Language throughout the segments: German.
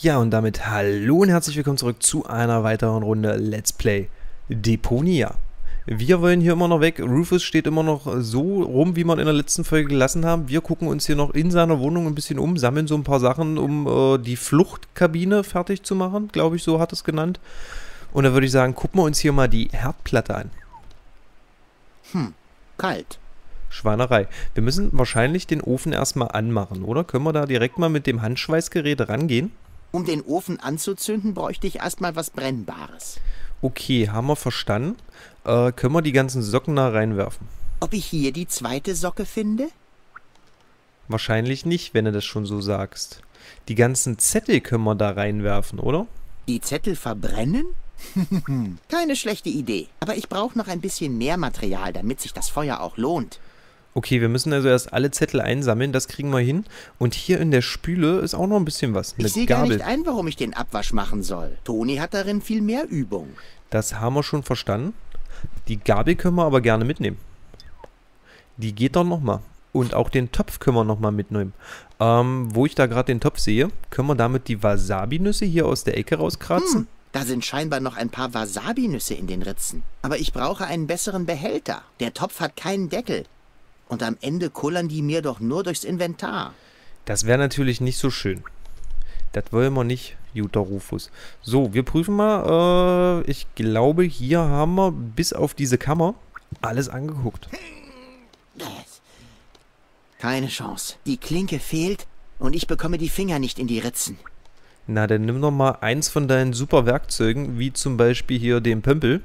Ja, und damit hallo und herzlich willkommen zurück zu einer weiteren Runde Let's Play Deponia. Wir wollen hier immer noch weg. Rufus steht immer noch so rum, wie wir ihn in der letzten Folge gelassen haben. Wir gucken uns hier noch in seiner Wohnung ein bisschen um, sammeln so ein paar Sachen, um die Fluchtkabine fertig zu machen, glaube ich, so hat es genannt. Und da würde ich sagen, gucken wir uns hier mal die Herdplatte an. Kalt. Schweinerei. Wir müssen wahrscheinlich den Ofen erstmal anmachen, oder? Können wir da direkt mal mit dem Handschweißgerät rangehen? Um den Ofen anzuzünden, bräuchte ich erstmal was Brennbares. Okay, haben wir verstanden. Können wir die ganzen Socken da reinwerfen? Ob ich hier die zweite Socke finde? Wahrscheinlich nicht, wenn du das schon so sagst. Die ganzen Zettel können wir da reinwerfen, oder? Die Zettel verbrennen? Keine schlechte Idee. Aber ich brauche noch ein bisschen mehr Material, damit sich das Feuer auch lohnt. Okay, wir müssen also erst alle Zettel einsammeln, das kriegen wir hin. Und hier in der Spüle ist auch noch ein bisschen was. Ich sehe gar nicht ein, warum ich den Abwasch machen soll. Toni hat darin viel mehr Übung. Das haben wir schon verstanden. Die Gabel können wir aber gerne mitnehmen. Die geht doch nochmal. Und auch den Topf können wir nochmal mitnehmen. Wo ich da gerade den Topf sehe, können wir damit die Wasabi-Nüsse hier aus der Ecke rauskratzen? Da sind scheinbar noch ein paar Wasabi-Nüsse in den Ritzen. Aber ich brauche einen besseren Behälter. Der Topf hat keinen Deckel. Und am Ende kullern die mir doch nur durchs Inventar. Das wäre natürlich nicht so schön. Das wollen wir nicht, guter Rufus. So, wir prüfen mal. Ich glaube, hier haben wir bis auf diese Kammer alles angeguckt. Keine Chance. Die Klinke fehlt und ich bekomme die Finger nicht in die Ritzen. Na, dann nimm doch mal eins von deinen super Werkzeugen, wie zum Beispiel hier den Pömpel.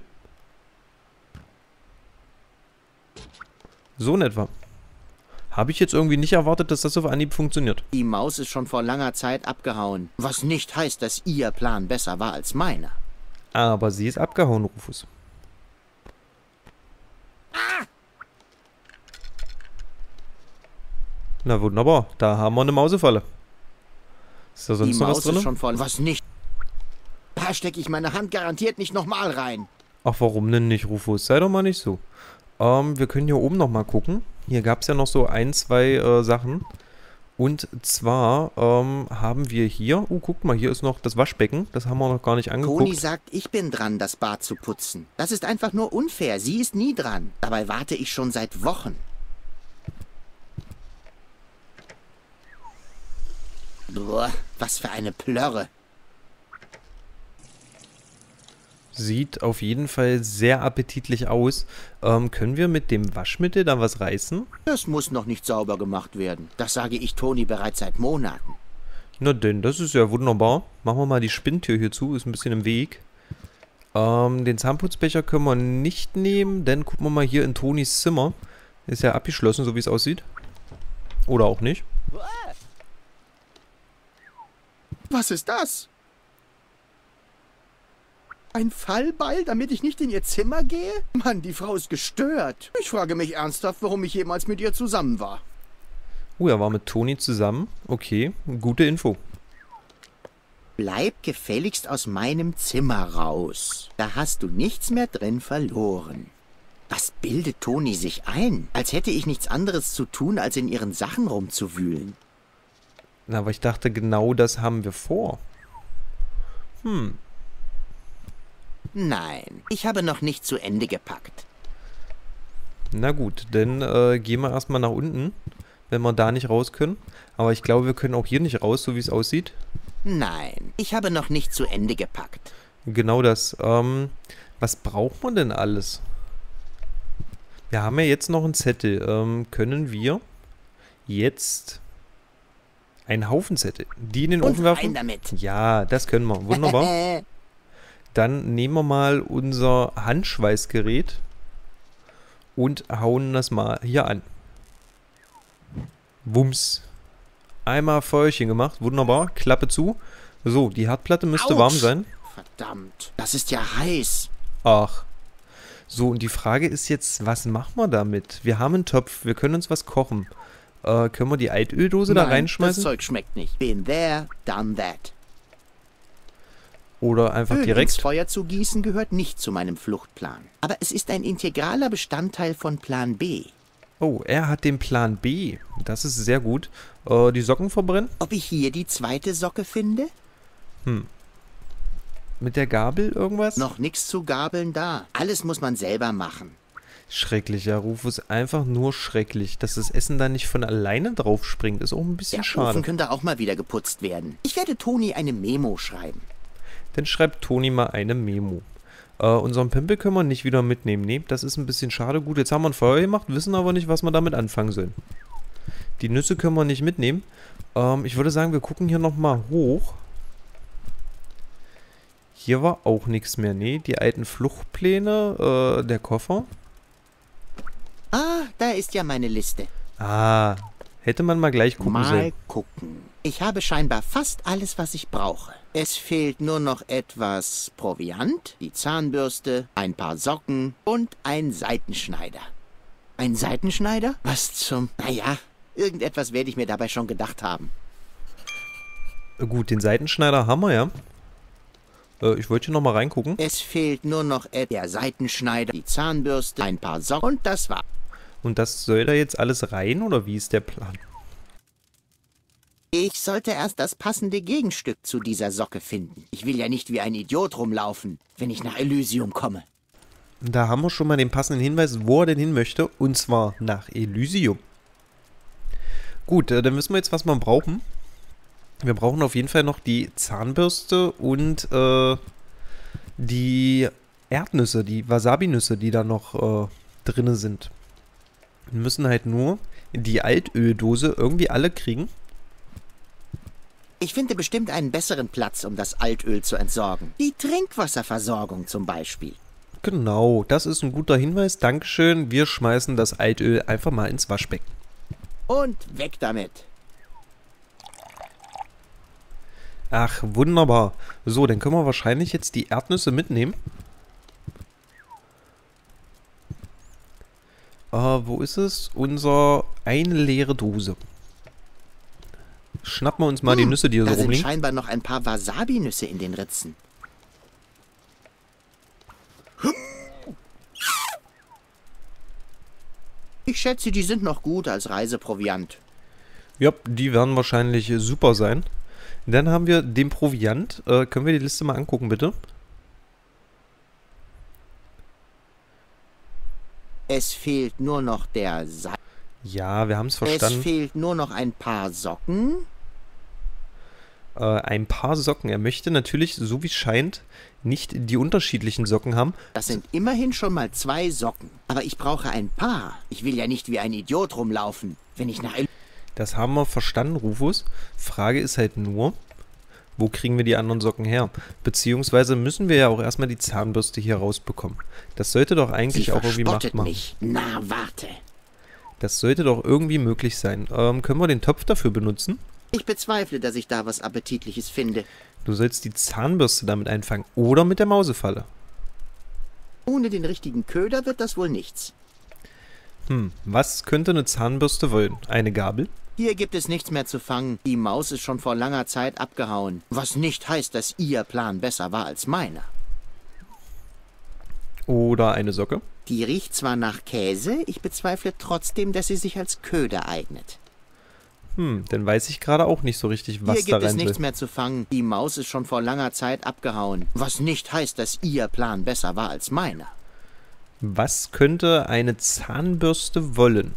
So in etwa. Habe ich jetzt irgendwie nicht erwartet, dass das auf Anhieb funktioniert. Die Maus ist schon vor langer Zeit abgehauen. Was nicht heißt, dass ihr Plan besser war als meiner. Aber sie ist abgehauen, Rufus. Na wunderbar, da haben wir eine Mausefalle. Ist da sonst Die noch was Maus drin? ist schon voll. Was nicht? Da stecke ich meine Hand garantiert nicht nochmal rein. Ach, warum denn nicht, Rufus? Sei doch mal nicht so. Wir können hier oben nochmal gucken. Hier gab es ja noch so ein, zwei Sachen. Und zwar haben wir hier... guckt mal, hier ist noch das Waschbecken. Das haben wir noch gar nicht angeguckt. Toni sagt, ich bin dran, das Bad zu putzen. Das ist einfach nur unfair. Sie ist nie dran. Dabei warte ich schon seit Wochen. Boah, was für eine Plörre. Sieht auf jeden Fall sehr appetitlich aus. Können wir mit dem Waschmittel da was reißen? Das muss noch nicht sauber gemacht werden. Das sage ich Toni bereits seit Monaten. Na denn, das ist ja wunderbar. Machen wir mal die Spinntür hier zu, ist ein bisschen im Weg. Den Zahnputzbecher können wir nicht nehmen, denn gucken wir mal hier in Tonis Zimmer. Ist ja abgeschlossen, so wie es aussieht. Oder auch nicht. Was ist das? Ein Fallbeil, damit ich nicht in ihr Zimmer gehe? Mann, die Frau ist gestört. Ich frage mich ernsthaft, warum ich jemals mit ihr zusammen war. Oh, er war mit Toni zusammen. Okay, gute Info. Bleib gefälligst aus meinem Zimmer raus. Da hast du nichts mehr drin verloren. Was bildet Toni sich ein? Als hätte ich nichts anderes zu tun, als in ihren Sachen rumzuwühlen. Na, aber ich dachte, genau das haben wir vor. Nein, ich habe noch nicht zu Ende gepackt. Na gut, dann gehen wir erstmal nach unten, wenn wir da nicht raus können. Aber ich glaube, wir können auch hier nicht raus, so wie es aussieht. Nein, ich habe noch nicht zu Ende gepackt. Genau das. Was braucht man denn alles? Wir haben ja jetzt noch einen Zettel. Können wir jetzt einen Haufen Zettel, die in den Ofen werfen? Rein damit. Ja, das können wir. Wunderbar. Dann nehmen wir mal unser Handschweißgerät und hauen das mal hier an. Wumms. Einmal Feuerchen gemacht. Wunderbar. Klappe zu. So, die Herdplatte müsste warm sein. Verdammt, das ist ja heiß. Ach. So, und die Frage ist jetzt, was machen wir damit? Wir haben einen Topf, wir können uns was kochen. Können wir die Altöldose da reinschmeißen? Das Zeug schmeckt nicht. Been there, done that. Oder einfach Öl ins direkt? Feuer zu gießen gehört nicht zu meinem Fluchtplan. Aber es ist ein integraler Bestandteil von Plan B. Oh, er hat den Plan B. Das ist sehr gut. Die Socken verbrennen? Ob ich hier die zweite Socke finde? Mit der Gabel irgendwas? Noch nichts zu gabeln da. Alles muss man selber machen. Schrecklich, ja, Rufus. Einfach nur schrecklich. Dass das Essen da nicht von alleine drauf springt, ist auch ein bisschen Der schade. Ofen könnte auch mal wieder geputzt werden. Ich werde Toni eine Memo schreiben. Dann schreibt Toni mal eine Memo. Unseren Pimpel können wir nicht wieder mitnehmen. Nee, das ist ein bisschen schade. Gut, jetzt haben wir ein Feuer gemacht, wissen aber nicht, was wir damit anfangen sollen. Die Nüsse können wir nicht mitnehmen. Ich würde sagen, wir gucken hier nochmal hoch. Hier war auch nichts mehr. Nee, die alten Fluchtpläne, der Koffer. Ah, da ist ja meine Liste. Ah, hätte man mal gleich gucken sollen. Mal gucken. Ich habe scheinbar fast alles, was ich brauche. Es fehlt nur noch etwas Proviant, die Zahnbürste, ein paar Socken und ein Seitenschneider. Ein Seitenschneider? Was zum... Naja, irgendetwas werde ich mir dabei schon gedacht haben. Gut, den Seitenschneider haben wir ja. Ich wollte hier nochmal reingucken. Es fehlt nur noch der Seitenschneider, die Zahnbürste, ein paar Socken und das war's. Und das soll da jetzt alles rein, oder wie ist der Plan? Ich sollte erst das passende Gegenstück zu dieser Socke finden. Ich will ja nicht wie ein Idiot rumlaufen, wenn ich nach Elysium komme. Da haben wir schon mal den passenden Hinweis, wo er denn hin möchte. Und zwar nach Elysium. Gut, dann wissen wir jetzt, was wir brauchen. Wir brauchen auf jeden Fall noch die Zahnbürste und die Erdnüsse, die Wasabi-Nüsse, die da noch drin sind. Wir müssen halt nur die Altöldose irgendwie alle kriegen. Ich finde bestimmt einen besseren Platz, um das Altöl zu entsorgen. Die Trinkwasserversorgung zum Beispiel. Genau, das ist ein guter Hinweis. Dankeschön. Wir schmeißen das Altöl einfach mal ins Waschbecken. Und weg damit. Ach, wunderbar. So, dann können wir wahrscheinlich jetzt die Erdnüsse mitnehmen. Wo ist es? Eine leere Dose. Schnappen wir uns mal die Nüsse, die hier so Da sind rumliegen. scheinbar noch ein paar Wasabi-Nüsse in den Ritzen. Ich schätze, die sind noch gut als Reiseproviant. Ja, die werden wahrscheinlich super sein. Dann haben wir den Proviant. Können wir die Liste mal angucken, bitte? Es fehlt nur noch der Ja, wir haben es verstanden. Es fehlt nur noch ein paar Socken. Ein paar Socken. Er möchte natürlich, so wie es scheint, nicht die unterschiedlichen Socken haben. Das sind immerhin schon mal 2 Socken. Aber ich brauche ein paar. Ich will ja nicht wie ein Idiot rumlaufen, wenn ich nach... Das haben wir verstanden, Rufus. Frage ist halt nur, wo kriegen wir die anderen Socken her? Beziehungsweise müssen wir ja auch erstmal die Zahnbürste hier rausbekommen. Das sollte doch eigentlich Sie auch irgendwie machbar. mich. Na, warte. Das sollte doch irgendwie möglich sein. Können wir den Topf dafür benutzen? Ich bezweifle, dass ich da was Appetitliches finde. Du sollst die Zahnbürste damit einfangen oder mit der Mausefalle. Ohne den richtigen Köder wird das wohl nichts. Was könnte eine Zahnbürste wollen? Eine Gabel? Hier gibt es nichts mehr zu fangen. Die Maus ist schon vor langer Zeit abgehauen. Was nicht heißt, dass Ihr Plan besser war als meiner. Oder eine Socke? Die riecht zwar nach Käse, ich bezweifle trotzdem, dass sie sich als Köder eignet. Dann weiß ich gerade auch nicht so richtig, was Hier da gibt es rein nichts will. mehr zu fangen. Die Maus ist schon vor langer Zeit abgehauen. Was nicht heißt, dass Ihr Plan besser war als meiner. Was könnte eine Zahnbürste wollen?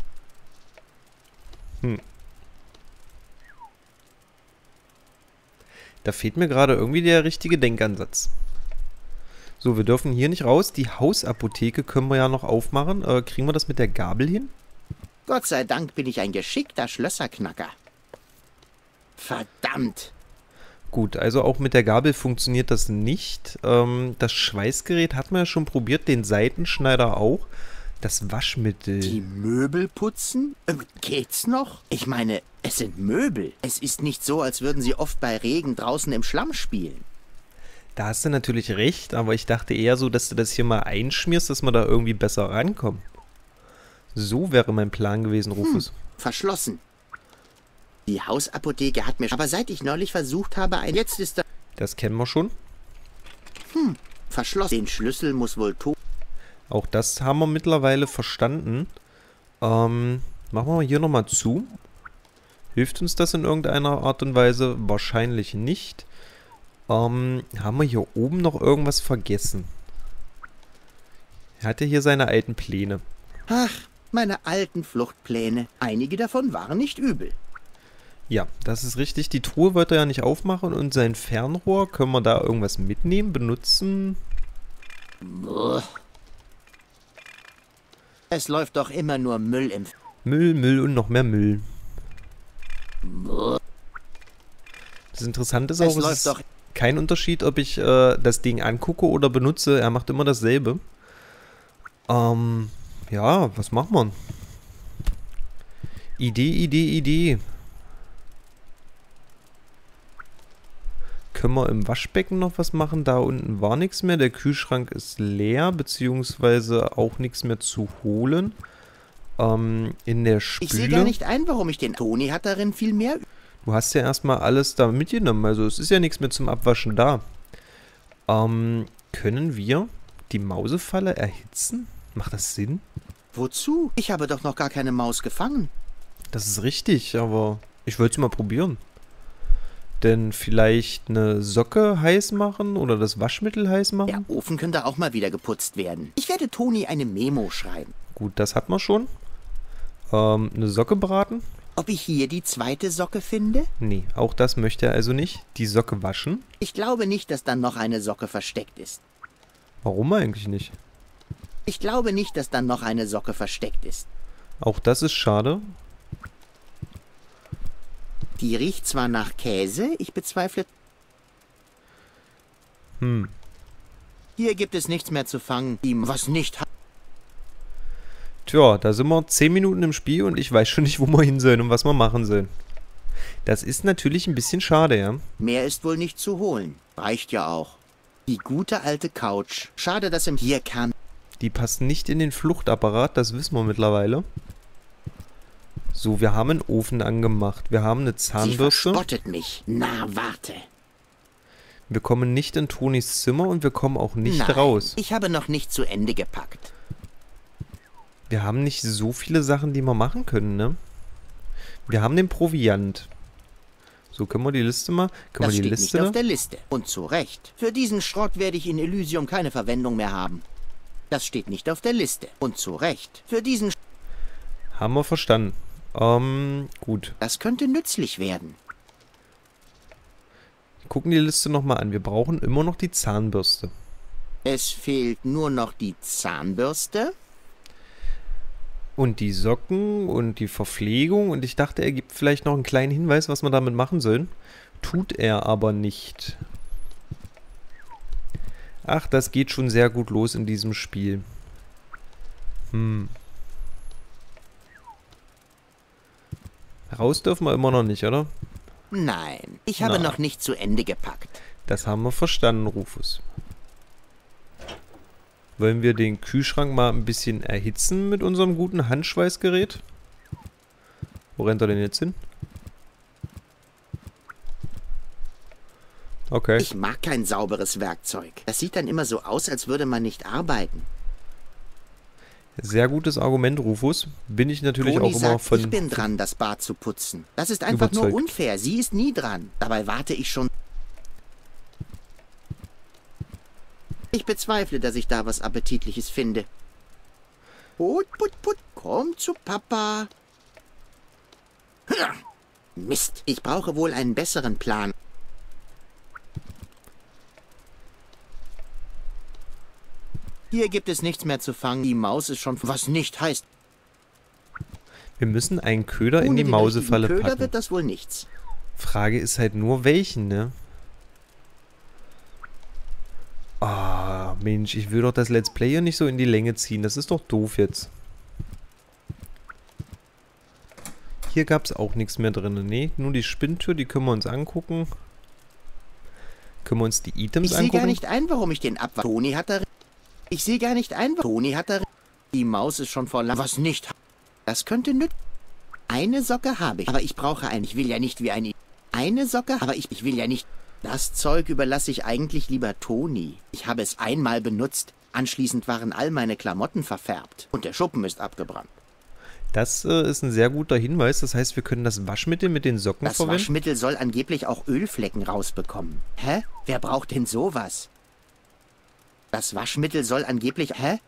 Da fehlt mir gerade irgendwie der richtige Denkansatz. So, wir dürfen hier nicht raus. Die Hausapotheke können wir ja noch aufmachen. Kriegen wir das mit der Gabel hin? Gott sei Dank bin ich ein geschickter Schlösserknacker. Verdammt! Gut, also auch mit der Gabel funktioniert das nicht. Das Schweißgerät hat man ja schon probiert, den Seitenschneider auch. Das Waschmittel. Die Möbel putzen? Geht's noch? Ich meine, es sind Möbel. Es ist nicht so, als würden sie oft bei Regen draußen im Schlamm spielen. Da hast du natürlich recht, aber ich dachte eher so, dass du das hier mal einschmierst, dass wir da irgendwie besser rankommen. So wäre mein Plan gewesen, Rufus. Verschlossen. Die Hausapotheke hat mir... Aber seit ich neulich versucht habe, jetzt ist da... Das kennen wir schon. Verschlossen. Den Schlüssel muss wohl Auch das haben wir mittlerweile verstanden. Machen wir mal hier nochmal zu. Hilft uns das in irgendeiner Art und Weise? Wahrscheinlich nicht. Haben wir hier oben noch irgendwas vergessen? Er hatte hier seine alten Pläne. Ach, meine alten Fluchtpläne. Einige davon waren nicht übel. Ja, das ist richtig. Die Truhe wollte er ja nicht aufmachen und sein Fernrohr, können wir da irgendwas mitnehmen, benutzen? Buh. Es läuft doch immer nur Müll im... Müll, Müll und noch mehr Müll. Buh. Das Interessante ist auch, es ist doch... kein Unterschied, ob ich das Ding angucke oder benutze. Er macht immer dasselbe. Ja, was macht man? Idee. Können wir im Waschbecken noch was machen? Da unten war nichts mehr. Der Kühlschrank ist leer, beziehungsweise auch nichts mehr zu holen. In der Spüle. Ich sehe gar nicht ein, warum ich den... Toni hat darin viel mehr... Du hast ja erstmal alles da mitgenommen. Also es ist ja nichts mehr zum Abwaschen da. Können wir die Mausefalle erhitzen? Macht das Sinn? Wozu? Ich habe doch noch gar keine Maus gefangen. Das ist richtig, aber ich wollte es mal probieren. Denn vielleicht eine Socke heiß machen oder das Waschmittel heiß Der machen? Ofen könnte auch mal wieder geputzt werden. Ich werde Toni eine Memo schreiben. Gut, das hat man schon. Eine Socke braten? Ob ich hier die zweite Socke finde? Nee, auch das möchte er also nicht. Die Socke waschen? Ich glaube nicht, dass dann noch eine Socke versteckt ist. Warum eigentlich nicht? Ich glaube nicht, dass dann noch eine Socke versteckt ist. Auch das ist schade. Die riecht zwar nach Käse, ich bezweifle... Hier gibt es nichts mehr zu fangen, was nicht hat. Tja, da sind wir 10 Minuten im Spiel und ich weiß schon nicht, wo wir hin sollen und was wir machen sollen. Das ist natürlich ein bisschen schade, ja. Mehr ist wohl nicht zu holen. Reicht ja auch. Die gute alte Couch. Schade, dass im hier kann. Die passt nicht in den Fluchtapparat, das wissen wir mittlerweile. So, wir haben einen Ofen angemacht. Wir haben eine Sie Zahnbürste. verspottet mich. Na, warte. Wir kommen nicht in Tonis Zimmer und wir kommen auch nicht Nein, raus. ich habe noch nicht zu Ende gepackt. Wir haben nicht so viele Sachen, die wir machen können, ne? Wir haben den Proviant. So, können wir die Liste mal... Können Das wir die steht Liste nicht auf der Liste. Und zu Recht. Für diesen Schrott werde ich in Elysium keine Verwendung mehr haben. Das steht nicht auf der Liste. Und zu Recht. Für diesen... Haben wir verstanden. Gut. Das könnte nützlich werden. Gucken die Liste nochmal an. Wir brauchen immer noch die Zahnbürste. Es fehlt nur noch die Zahnbürste. Und die Socken und die Verpflegung. Und ich dachte, er gibt vielleicht noch einen kleinen Hinweis, was wir damit machen sollen. Tut er aber nicht. Ach, das geht schon sehr gut los in diesem Spiel. Raus dürfen wir immer noch nicht, oder? Nein, ich habe noch nicht zu Ende gepackt. Das haben wir verstanden, Rufus. Wollen wir den Kühlschrank mal ein bisschen erhitzen mit unserem guten Handschweißgerät? Wo rennt er denn jetzt hin? Okay. Ich mag kein sauberes Werkzeug. Das sieht dann immer so aus, als würde man nicht arbeiten. Sehr gutes Argument, Rufus. Bin ich natürlich Toni auch immer sagt, von... ich bin dran, das Bad zu putzen. Das ist einfach nur überzeugt. unfair. Sie ist nie dran. Dabei warte ich schon... Ich bezweifle, dass ich da was Appetitliches finde. Put, komm zu Papa. Mist, ich brauche wohl einen besseren Plan. Hier gibt es nichts mehr zu fangen. Die Maus ist schon... Was nicht heißt... Wir müssen einen Köder in Ohne die den Mausefalle richtigen Köder packen. wird das wohl nichts. Frage ist halt nur, welchen, ne? Ah, Mensch, ich will doch das Let's Play hier nicht so in die Länge ziehen. Das ist doch doof jetzt. Hier gab es auch nichts mehr drin. Nee, nur die Spinntür, die können wir uns angucken. Können wir uns die Items Ich sehe angucken? gar nicht ein, warum ich den abwasche. Toni hat da... Ich sehe gar nicht ein, Toni hat da... Die Maus ist schon voll... Was nicht... Das könnte nützlich... Eine Socke habe ich, aber ich brauche eine. Ich will ja nicht wie eine Socke, aber ich will ja nicht... Das Zeug überlasse ich eigentlich lieber Toni. Ich habe es einmal benutzt. Anschließend waren all meine Klamotten verfärbt. Und der Schuppen ist abgebrannt. Das ist ein sehr guter Hinweis. Das heißt, wir können das Waschmittel mit den Socken Das verwenden. Waschmittel soll angeblich auch Ölflecken rausbekommen. Hä? Wer braucht denn sowas? Das Waschmittel soll angeblich... Hä?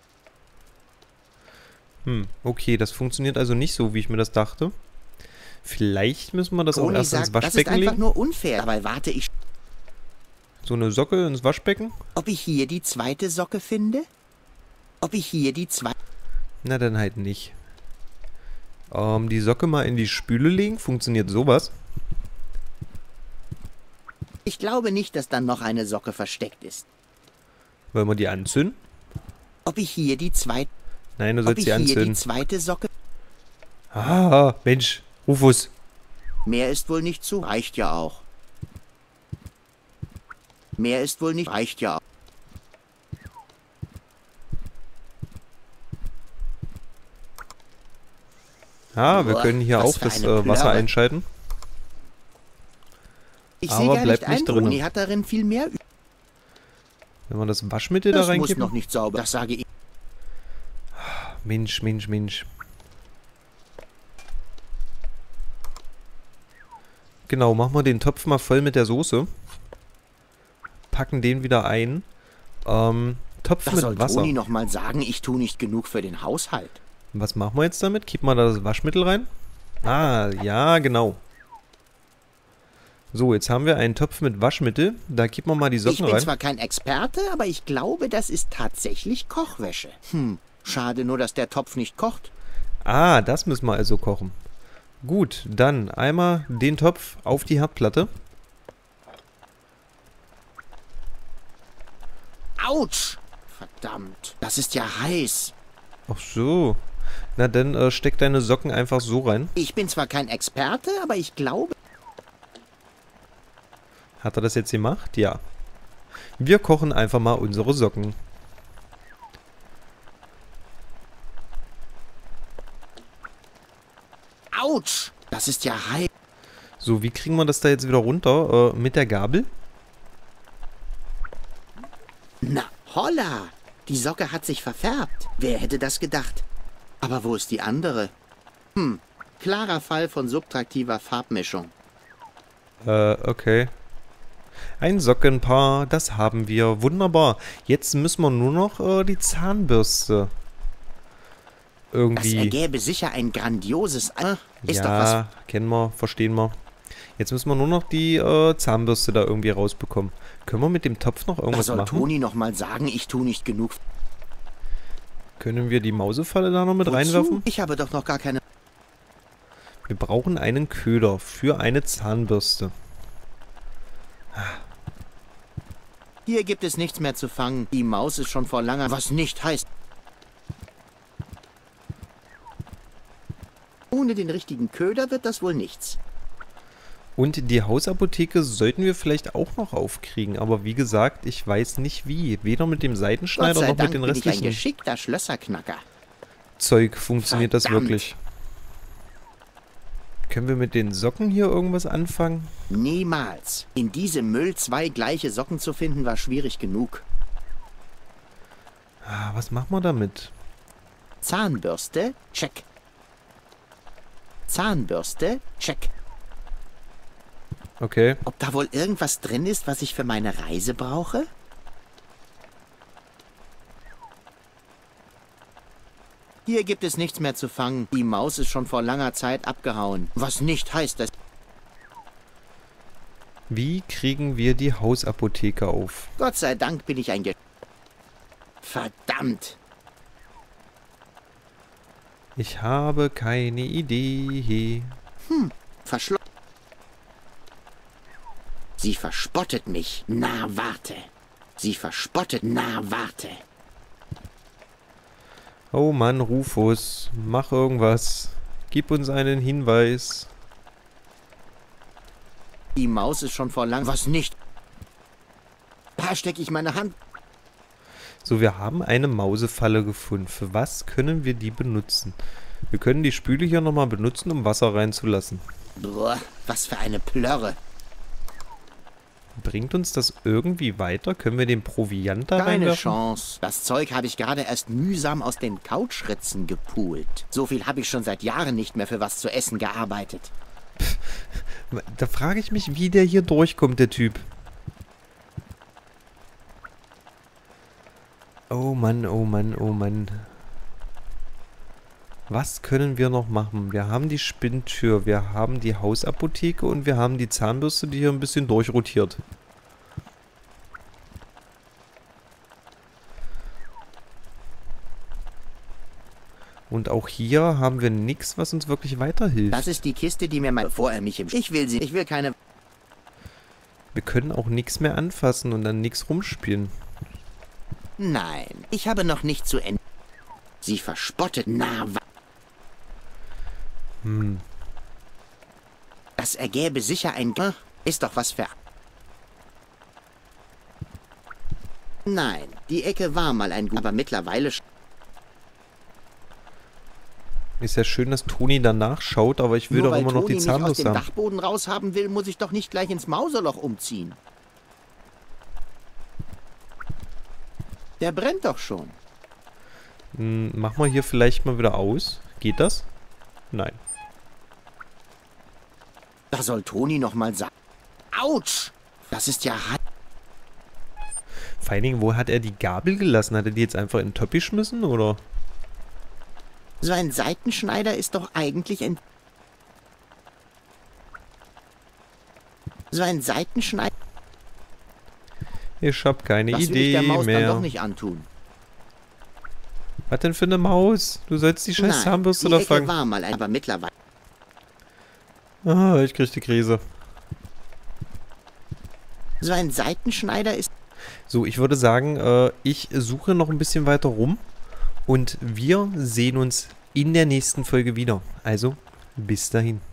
Okay, das funktioniert also nicht so, wie ich mir das dachte. Vielleicht müssen wir das auch Toni erst ins sagt, das ist Waschbecken einfach legen. nur unfair. Dabei warte ich, So eine Socke ins Waschbecken. ob ich hier die zweite Socke finde? Ob ich hier die zweite... Na, dann halt nicht. Die Socke mal in die Spüle legen. Funktioniert sowas. Ich glaube nicht, dass dann noch eine Socke versteckt ist. Wollen wir die anzünden? Ob ich hier die zweite... Nein, du Ob sollst ich sie hier die anzünden. zweite Socke... Ah, Mensch. Rufus. Mehr ist wohl nicht zu. Reicht ja auch. Mehr ist wohl nicht. Reicht ja auch. Ah, wir Boah, können hier was auch für das eine Wasser Plörre. einschalten. Ich Aber sehe gar bleibt nicht ein, nicht drin. Toni hat darin viel mehr... Wenn wir das Waschmittel da Das muss reinkippen. noch nicht sauber. Das sage ich. Mensch, Mensch, Mensch. Genau, machen wir den Topf mal voll mit der Soße. Packen den wieder ein. Topf Da mit soll Wasser. Toni noch mal sagen, ich tue nicht genug für den Haushalt. Was machen wir jetzt damit? Kippen wir da das Waschmittel rein? Ah, ja, genau. So, jetzt haben wir einen Topf mit Waschmittel. Da kippen wir mal die Ich Socken bin rein. zwar kein Experte, aber ich glaube, das ist tatsächlich Kochwäsche. Schade nur, dass der Topf nicht kocht. Ah, das müssen wir also kochen. Gut, dann einmal den Topf auf die Herdplatte. Autsch! Verdammt, das ist ja heiß. Ach so. Na dann steck deine Socken einfach so rein. Ich bin zwar kein Experte, aber ich glaube... Hat er das jetzt gemacht? Ja. Wir kochen einfach mal unsere Socken. Autsch! Das ist ja heiß. So, wie kriegen wir das da jetzt wieder runter? Mit der Gabel? Na, holla! Die Socke hat sich verfärbt. Wer hätte das gedacht? Aber wo ist die andere? Klarer Fall von subtraktiver Farbmischung. Okay. Ein Sockenpaar, das haben wir. Wunderbar. Jetzt müssen wir nur noch die Zahnbürste Das irgendwie... ergäbe sicher ein grandioses... ist doch was... Ja, kennen wir, verstehen wir. Jetzt müssen wir nur noch die Zahnbürste da irgendwie rausbekommen. Können wir mit dem Topf noch Da irgendwas soll machen? Toni noch mal sagen, ich tue nicht genug. Können wir die Mausefalle da noch mit Wozu? reinwerfen? Ich habe doch noch gar keine... Wir brauchen einen Köder für eine Zahnbürste. Hier gibt es nichts mehr zu fangen. Die Maus ist schon vor langer... Was nicht heißt... Ohne den richtigen Köder wird das wohl nichts. Und die Hausapotheke sollten wir vielleicht auch noch aufkriegen. Aber wie gesagt, ich weiß nicht wie. Weder mit dem Gott Seitenschneider sei noch Dank mit den bin ich ein restlichen geschickter Schlösserknacker. Zeug funktioniert das Verdammt. wirklich. Können wir mit den Socken hier irgendwas anfangen? Niemals. In diesem Müll 2 gleiche Socken zu finden, war schwierig genug. Ah, was machen wir damit? Zahnbürste, check. Zahnbürste, check. Okay. Ob da wohl irgendwas drin ist, was ich für meine Reise brauche? Hier gibt es nichts mehr zu fangen. Die Maus ist schon vor langer Zeit abgehauen. Was nicht heißt, dass... Wie kriegen wir die Hausapotheke auf? Gott sei Dank bin ich ein Verdammt! Ich habe keine Idee. Verschlossen. Sie verspottet mich. Na, warte. Sie verspottet. Na, warte. Oh Mann, Rufus, mach irgendwas. Gib uns einen Hinweis. Die Maus ist schon vor lang... Was nicht? Da stecke ich meine Hand... So, wir haben eine Mausefalle gefunden. Für was können wir die benutzen? Wir können die Spüle hier nochmal benutzen, um Wasser reinzulassen. Boah, was für eine Plörre. Bringt uns das irgendwie weiter? Können wir den Proviant da Keine reinwerfen? Chance. Das Zeug habe ich gerade erst mühsam aus den Couchritzen gepult. So viel habe ich schon seit Jahren nicht mehr für was zu essen gearbeitet. Da frage ich mich, wie der hier durchkommt, der Typ. Oh Mann, oh Mann, oh Mann. Was können wir noch machen? Wir haben die Spinntür, wir haben die Hausapotheke und wir haben die Zahnbürste, die hier ein bisschen durchrotiert. Und auch hier haben wir nichts, was uns wirklich weiterhilft. Das ist die Kiste, die mir mal... Bevor er mich im... Ich will keine... Wir können auch nichts mehr anfassen und dann nichts rumspielen. Nein, ich habe noch nicht zu Ende... Sie verspottet... Das ergäbe sicher ein... Ist doch was für... Nein, die Ecke war mal ein... Aber mittlerweile... Ist ja schön, dass Toni danach schaut, aber ich will Nur doch weil immer noch die Toni mich aus Zahnbürste dem haben. Dachboden raushaben will, muss ich doch nicht gleich ins Mauserloch umziehen. Der brennt doch schon. Mach mal hier vielleicht mal wieder aus. Geht das? Nein. Da soll Toni noch mal sagen. Autsch! Das ist ja hart. Vor allen Dingen, wo hat er die Gabel gelassen? Hat er die jetzt einfach in den Topf geschmissen, oder? So ein Seitenschneider ist doch eigentlich ein... So ein Seitenschneider... Ich hab keine Das will ich Idee der Maus dann mehr. doch nicht antun. Was denn für eine Maus? Du sollst die scheiß Nein, Zahnbürste die da Ecke fangen. war mal ein... Aber mittlerweile... Ah, ich krieg die Krise. So ein Seitenschneider ist... So, ich würde sagen, ich suche noch ein bisschen weiter rum. Und wir sehen uns in der nächsten Folge wieder. Also, bis dahin.